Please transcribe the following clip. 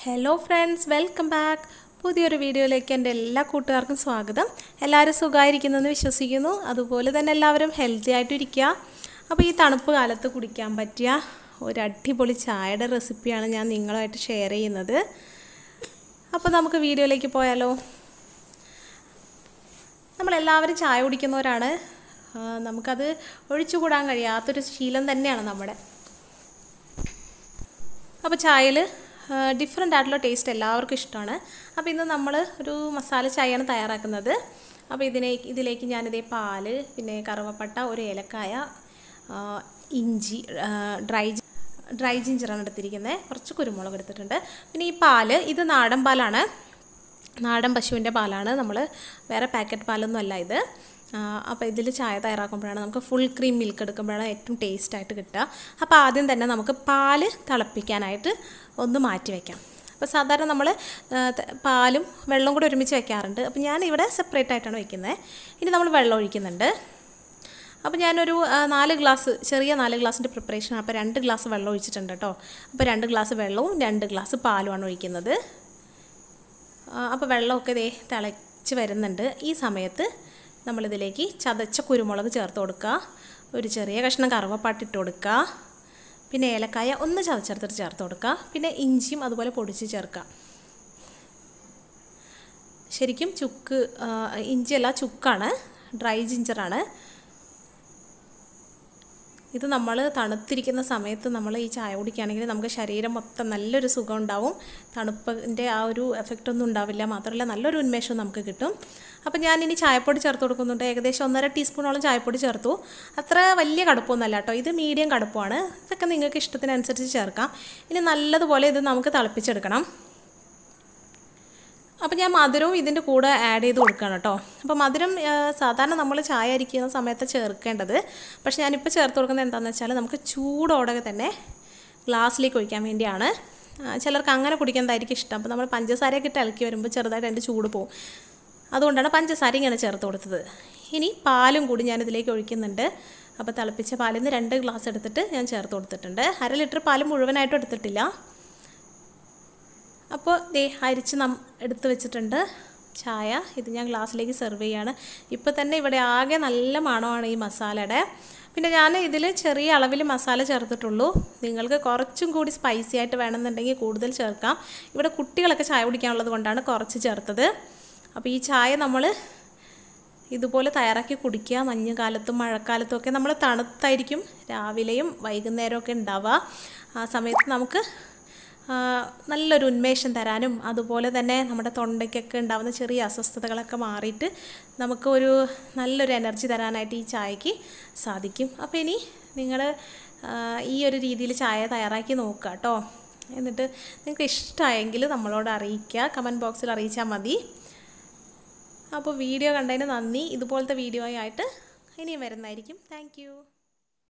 Hello friends, welcome back. പുതിയൊരു വീഡിയോയിലേക്ക് എൻ്റെ എല്ലാ കൂട്ടുകാർക്കും സ്വാഗതം. എല്ലാവരും സുഖമായിരിക്കുന്നെന്ന് വിശ്വസിക്കുന്നു. അതുപോലെ തന്നെ എല്ലാവരും ഹെൽത്തി ആയിട്ടിരിക്കുക. അപ്പോൾ ഈ തണുപ്പ് കാലത്ത് കുടിക്കാൻ പറ്റിയ ഒരു അടിപൊളി ചായയുടെ റെസിപ്പിയാണ് ഞാൻ നിങ്ങളുമായിട്ട് ഷെയർ ചെയ്യുന്നത്. അപ്പോൾ നമുക്ക് വീഡിയോയിലേക്ക് പോയാലോ. നമ്മളെല്ലാവരും ചായ കുടിക്കുന്നവരാണ്. നമുക്കത് ഒഴിച്ചുകൂടാൻ കഴിയാത്തൊരു ശീലം തന്നെയാണ് നമ്മുടെ. അപ്പോൾ ചായയിൽ ഡിഫറെൻ്റ് ആയിട്ടുള്ള ടേസ്റ്റ് എല്ലാവർക്കും ഇഷ്ടമാണ്. അപ്പോൾ ഇന്ന് നമ്മൾ ഒരു മസാല ചായയാണ് തയ്യാറാക്കുന്നത്. അപ്പോൾ ഇതിലേക്ക് ഞാനിതേ പാല്, പിന്നെ കറുവപ്പട്ട, ഒരു ഏലക്കായ, ഇഞ്ചി, ഡ്രൈ ജിഞ്ചറാണ് എടുത്തിരിക്കുന്നത്, കുറച്ച് കുരുമുളക് എടുത്തിട്ടുണ്ട്. പിന്നെ ഈ പാല്, ഇത് നാടൻ പാലാണ്, നാടൻ പശുവിൻ്റെ പാലാണ്, നമ്മൾ വേറെ പാക്കറ്റ് പാലൊന്നും അല്ല ഇത്. അപ്പോൾ ഇതിൽ ചായ തയ്യാറാക്കുമ്പോഴാണ് നമുക്ക് ഫുൾ ക്രീം മിൽക്ക് എടുക്കുമ്പോഴാണ് ഏറ്റവും ടേസ്റ്റായിട്ട് കിട്ടുക. അപ്പോൾ ആദ്യം തന്നെ നമുക്ക് പാല് തിളപ്പിക്കാനായിട്ട് ഒന്ന് മാറ്റി വയ്ക്കാം. അപ്പോൾ സാധാരണ നമ്മൾ പാലും വെള്ളവും കൂടി ഒരുമിച്ച് വയ്ക്കാറുണ്ട്. അപ്പോൾ ഞാൻ ഇവിടെ സെപ്പറേറ്റ് ആയിട്ടാണ് വയ്ക്കുന്നത്. ഇനി നമ്മൾ വെള്ളം ഒഴിക്കുന്നുണ്ട്. അപ്പോൾ ഞാനൊരു 4 ഗ്ലാസ്, ചെറിയ 4 ഗ്ലാസിൻ്റെ പ്രിപ്പറേഷനാണ്. അപ്പോൾ 2 ഗ്ലാസ് വെള്ളം ഒഴിച്ചിട്ടുണ്ട് കേട്ടോ. അപ്പോൾ 2 ഗ്ലാസ് വെള്ളവും 2 ഗ്ലാസ് പാലുമാണ് ഒഴിക്കുന്നത്. അപ്പോൾ വെള്ളമൊക്കെ തിളച്ച് വരുന്നുണ്ട്. ഈ സമയത്ത് നമ്മളിതിലേക്ക് ചതച്ച കുരുമുളക് ചേർത്ത് കൊടുക്കുക, ഒരു ചെറിയ കഷ്ണം കറുവപ്പട്ട ഇട്ട് കൊടുക്കുക, പിന്നെ ഏലക്കായ ഒന്ന് ചതച്ചെടുത്തിട്ട് ചേർത്ത് കൊടുക്കുക, പിന്നെ ഇഞ്ചിയും അതുപോലെ പൊടിച്ച് ചേർക്കുക. ശരിക്കും ഇഞ്ചിയല്ല, ചുക്കാണ്, ഡ്രൈ ജിഞ്ചറാണ്. ഇത് നമ്മൾ തണുത്തിരിക്കുന്ന സമയത്ത് നമ്മൾ ഈ ചായ കുടിക്കുകയാണെങ്കിൽ നമുക്ക് ശരീരം മൊത്തം നല്ലൊരു സുഖം ഉണ്ടാവും. തണുപ്പിൻ്റെ ആ ഒരു എഫക്റ്റ് ഒന്നും ഉണ്ടാവില്ല. മാത്രമല്ല നല്ലൊരു ഉന്മേഷവും നമുക്ക് കിട്ടും. അപ്പോൾ ഞാനിനി ചായപ്പൊടി ചേർത്ത് കൊടുക്കുന്നുണ്ട്. ഏകദേശം 1.5 ടീസ്പൂണോളം ചായപ്പൊടി ചേർത്തു. അത്ര വലിയ കടുപ്പമൊന്നുമല്ല കേട്ടോ, ഇത് മീഡിയം കടുപ്പമാണ്. ഇതൊക്കെ നിങ്ങൾക്ക് ഇഷ്ടത്തിനനുസരിച്ച് ചേർക്കാം. ഇനി നല്ലതുപോലെ ഇത് നമുക്ക് തിളപ്പിച്ചെടുക്കണം. അപ്പോൾ ഞാൻ മധുരവും ഇതിൻ്റെ കൂടെ ആഡ് ചെയ്ത് കൊടുക്കുകയാണ് കേട്ടോ. അപ്പോൾ മധുരം സാധാരണ നമ്മൾ ചായ അരിക്കുന്ന സമയത്ത് ചേർക്കേണ്ടത്. പക്ഷേ ഞാനിപ്പോൾ ചേർത്ത് കൊടുക്കുന്നത് എന്താണെന്ന് വെച്ചാൽ നമുക്ക് ചൂടോടെ തന്നെ ഗ്ലാസ്സിലേക്ക് ഒഴിക്കാൻ വേണ്ടിയാണ്. ചിലർക്ക് അങ്ങനെ കുടിക്കുന്നതായിരിക്കും ഇഷ്ടം. അപ്പോൾ നമ്മൾ പഞ്ചസാരയൊക്കെ ഇട്ട് ഇളക്കി വരുമ്പോൾ ചെറുതായിട്ട് അതിൻ്റെ ചൂട് പോകും. അതുകൊണ്ടാണ് പഞ്ചസാര ഇങ്ങനെ ചേർത്ത് കൊടുത്തത്. ഇനി പാലും കൂടി ഞാനിതിലേക്ക് ഒഴിക്കുന്നുണ്ട്. അപ്പോൾ തിളപ്പിച്ച പാലിൽ നിന്ന് 2 ഗ്ലാസ് എടുത്തിട്ട് ഞാൻ ചേർത്ത് കൊടുത്തിട്ടുണ്ട്. 1/2 ലിറ്റർ പാൽ മുഴുവനായിട്ടും എടുത്തിട്ടില്ല. അപ്പോൾ അരിച്ച് എടുത്ത് വെച്ചിട്ടുണ്ട് ചായ. ഇത് ഞാൻ ഗ്ലാസ്സിലേക്ക് സെർവ് ചെയ്യുകയാണ്. ഇപ്പോൾ തന്നെ ഇവിടെ ആകെ നല്ല മണമാണ് ഈ മസാലയുടെ. പിന്നെ ഞാൻ ഇതിൽ ചെറിയ അളവിൽ മസാല ചേർത്തിട്ടുള്ളൂ. നിങ്ങൾക്ക് കുറച്ചും കൂടി സ്പൈസി ആയിട്ട് വേണമെന്നുണ്ടെങ്കിൽ കൂടുതൽ ചേർക്കാം. ഇവിടെ കുട്ടികളൊക്കെ ചായ കുടിക്കാനുള്ളത് കൊണ്ടാണ് കുറച്ച് ചേർത്തത്. അപ്പോൾ ഈ ചായ നമ്മൾ ഇതുപോലെ തയ്യാറാക്കി കുടിക്കുക. മഞ്ഞുകാലത്തും മഴക്കാലത്തും ഒക്കെ നമ്മൾ തണുത്തായിരിക്കും രാവിലെയും വൈകുന്നേരമൊക്കെ ഉണ്ടാവുക. ആ സമയത്ത് നമുക്ക് നല്ലൊരു ഉന്മേഷം തരാനും അതുപോലെ തന്നെ നമ്മുടെ തൊണ്ടയ്ക്കൊക്കെ ഉണ്ടാകുന്ന ചെറിയ അസ്വസ്ഥതകളൊക്കെ മാറിയിട്ട് നമുക്കൊരു നല്ലൊരു എനർജി തരാനായിട്ട് ഈ ചായക്ക് സാധിക്കും. അപ്പോൾ ഇനി നിങ്ങൾ ഈ ഒരു രീതിയിൽ ചായ തയ്യാറാക്കി നോക്കുക കേട്ടോ. എന്നിട്ട് നിങ്ങൾക്ക് ഇഷ്ടമായെങ്കിൽ നമ്മളോട് അറിയിക്കുക, കമൻറ്റ് ബോക്സിൽ അറിയിച്ചാൽ മതി. അപ്പോൾ വീഡിയോ കണ്ടതിന് നന്ദി. ഇതുപോലത്തെ വീഡിയോ ആയിട്ട് ഇനിയും വരുന്നതായിരിക്കും. താങ്ക്